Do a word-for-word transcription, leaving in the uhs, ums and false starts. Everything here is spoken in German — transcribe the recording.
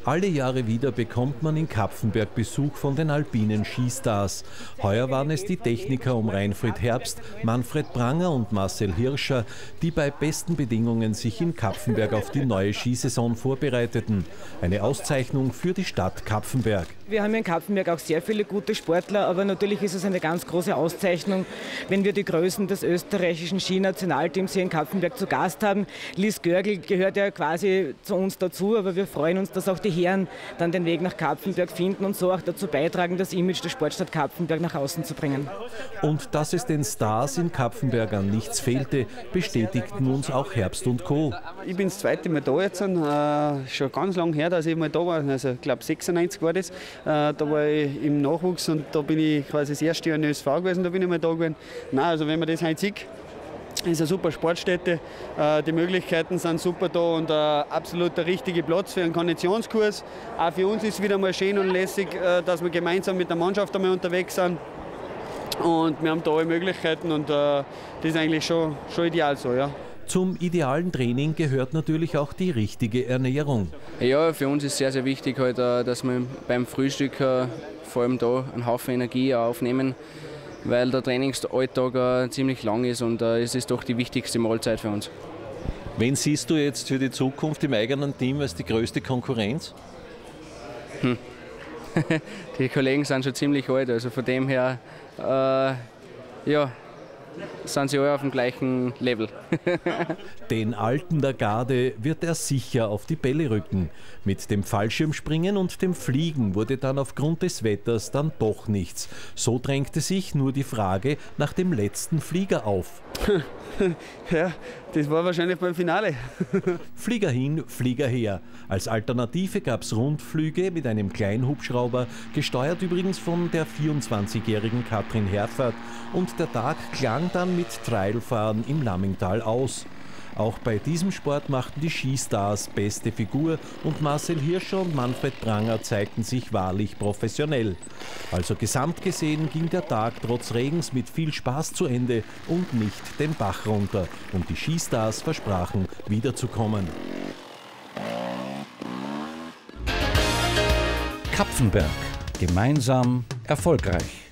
Alle Jahre wieder bekommt man in Kapfenberg Besuch von den alpinen Skistars. Heuer waren es die Techniker um Reinfried Herbst, Manfred Pranger und Marcel Hirscher, die bei besten Bedingungen sich in Kapfenberg auf die neue Skisaison vorbereiteten. Eine Auszeichnung für die Stadt Kapfenberg. Wir haben in Kapfenberg auch sehr viele gute Sportler, aber natürlich ist es eine ganz große Auszeichnung, wenn wir die Größen des österreichischen Skinationalteams hier in Kapfenberg zu Gast haben. Lies Görgel gehört ja quasi zu uns dazu, aber wir freuen uns, dass auch die Herren dann den Weg nach Kapfenberg finden und so auch dazu beitragen, das Image der Sportstadt Kapfenberg nach außen zu bringen. Und dass es den Stars in Kapfenberg an nichts fehlte, bestätigten uns auch Herbst und Co. Ich bin das zweite Mal da jetzt, äh, schon ganz lange her, dass ich mal da war, also ich glaube sechsundneunzig war das. Äh, da war ich im Nachwuchs und da bin ich quasi das erste Jahr in der Ö S V gewesen, da bin ich mal da gewesen. Nein, also wenn man das heute sieht, ist eine super Sportstätte, die Möglichkeiten sind super da und ein absolut der richtige Platz für einen Konditionskurs. Auch für uns ist es wieder mal schön und lässig, dass wir gemeinsam mit der Mannschaft einmal unterwegs sind. Und wir haben da alle Möglichkeiten und das ist eigentlich schon, schon ideal so. Ja. Zum idealen Training gehört natürlich auch die richtige Ernährung. Ja, für uns ist sehr, sehr wichtig, halt, dass wir beim Frühstück vor allem da einen Haufen Energie aufnehmen, weil der Trainingsalltag äh, ziemlich lang ist und äh, es ist doch die wichtigste Mahlzeit für uns. Wen siehst du jetzt für die Zukunft im eigenen Team als die größte Konkurrenz? Hm. Die Kollegen sind schon ziemlich alt, also von dem her äh, ja, sind sie alle auf dem gleichen Level. Den Alten der Garde wird er sicher auf die Bälle rücken. Mit dem Fallschirmspringen und dem Fliegen wurde dann aufgrund des Wetters dann doch nichts. So drängte sich nur die Frage nach dem letzten Flieger auf. Ja, das war wahrscheinlich beim Finale. Flieger hin, Flieger her. Als Alternative gab es Rundflüge mit einem Kleinhubschrauber, gesteuert übrigens von der vierundzwanzigjährigen Katrin Herfert. Und der Tag klang dann mit Trailfahren im Lammingtal aus. Auch bei diesem Sport machten die Skistars beste Figur und Marcel Hirscher und Manfred Pranger zeigten sich wahrlich professionell. Also gesamt gesehen ging der Tag trotz Regens mit viel Spaß zu Ende und nicht den Bach runter. Und die Skistars versprachen, wiederzukommen. Kapfenberg. Gemeinsam erfolgreich.